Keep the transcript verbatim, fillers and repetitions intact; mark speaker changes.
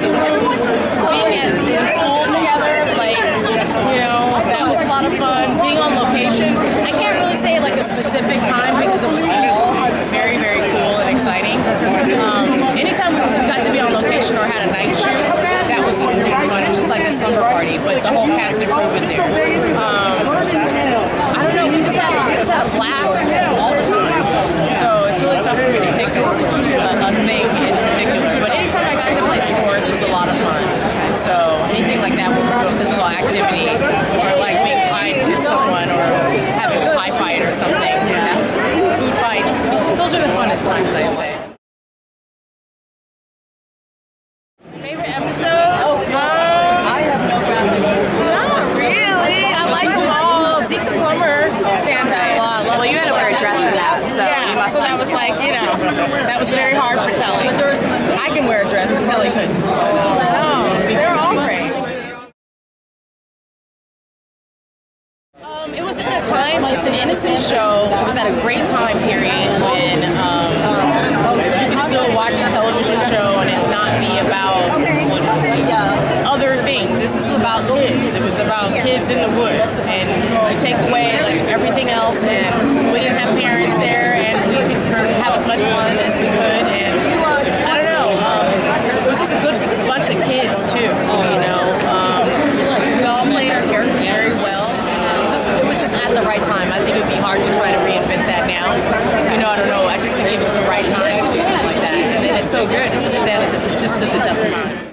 Speaker 1: of groups, being at in school together, like, you know, that was a lot of fun. Being on location, I can't really say like a specific time because it was all very, very cool and exciting. Um, anytime we got to be on location or had a night shoot, that was super fun. It was just like a summer party, but the whole cast and crew was there. Um, I don't know, we just had we just had a blast all the time. So it's really tough for me to pick a, a, a thing in particular. But anytime I got to play sports, it was a lot of fun. So anything like that with a physical activity, or like being tied to someone, or having a pie fight or something, food fights, those are the funnest times, I'd say. Favorite episode? Um, I have no Not really. I like them all. Zeke the Plumber stands out a lot. Well, you had to wear a dress for that, so yeah. So that was like, you know, that was very hard for Telly. I can wear a dress, but Telly couldn't. So no, they're all great. Um, it was at a time. It's an innocent show. It was at a great time period when um, you could still watch a television show and it not be about other things. This is about kids. It was about kids in the woods, and you take away like everything else, and we didn't have parents there, and we could have as much fun as we could. And I don't know, um, it was just a good bunch of kids too. You know, um, we all played our characters very well. It was just, it was just at the right time. I think it'd be hard to try to reinvent that now. You know, I don't know. I just think it was the right time to do something like that, and then it's so good. It's just that it's just stood the test of time.